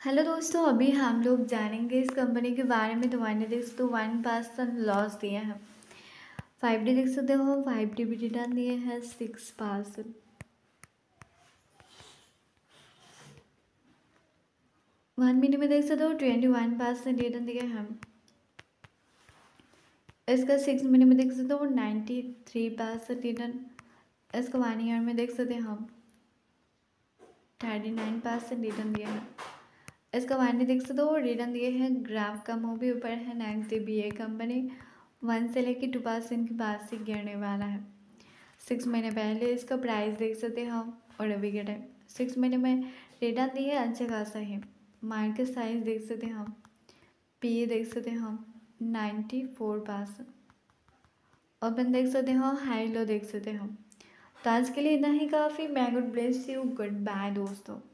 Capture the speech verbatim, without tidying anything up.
Hello दोस्तों, अभी हम लोग जानेंगे इस कंपनी के बारे में। तो मैंने देख सकते हो वन परसेंट लॉस दिए हैं। फाइव डी देख सकते हो, फाइव डी भी रिटर्न दिए हैं सिक्स परसेंट। वन मिनट में देख सकते हो ट्वेंटी वन परसेंट रिटर्न दिए हैं। इसका सिक्स मिनट में देख सकते हो नाइन्टी थ्री परसेंट रिटर्न। इसका वन ईयर में देख सकते हैं हम थर्टी नाइन परसेंट रिटर्न दिए हैं। इसका वन देख सकते हो रिटर्न दिए हैं। ग्राफ का मुँह भी ऊपर है। Next B A company one से लेके टू परसेंट के बाद से गिरने वाला है। सिक्स महीने पहले इसका प्राइस देख सकते हैं हम, और अभी के टाइम सिक्स महीने में रिटर्न दी है अच्छा खासा है। मार्केट साइज देख सकते हैं हम, पी ए देख सकते हैं हम नाइन्टी फोर परसेंट। ओपन देख सकते हो, हाई लो देख सकते हैं हम। तो आज के लिए इतना ही काफ़ी। मैं God bless you, good bye दोस्तों।